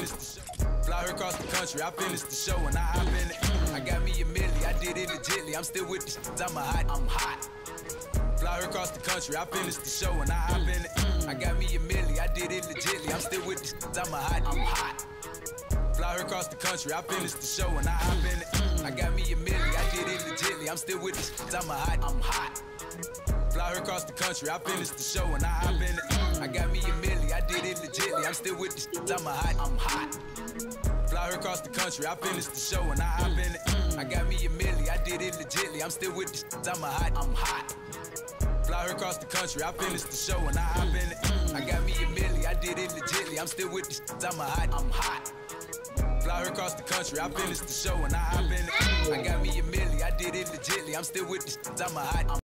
finished the show. Fly her across the country, I finished the show and I hop in it. I got me a milli, I did it legitly. I'm still with the shit, I'm hot. Fly her across the country, I finished the show and I hop in it. I got me a milli, I did it legitly. I'm still with the shit, I'm hot. Fly her across the country, I finished the show and I hop in it. I got me a milli, I did it legitly. I'm still with the shit, I'm hot. Fly her across the country, I finished the show and I hop in it. I got me a milli, I did it legitly. I'm still with the shit, I'm hot. Fly her across the country, I finished the show and I hop in it. I got me a milli, I did it legitly. I'm still with the shit, I'm hot. Fly her across the country, I finished the show and I hop in it. I got me a milli, I did it legitly. I'm still with the shit, I'm hot. Fly her across the country, I finished the show and I hop in it. I got me a milli, I did it legitly. I'm still with the shit, I'm hot.